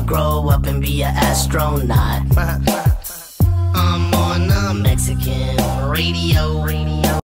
I'ma grow up and be an astronaut. I'm on a Mexican radio.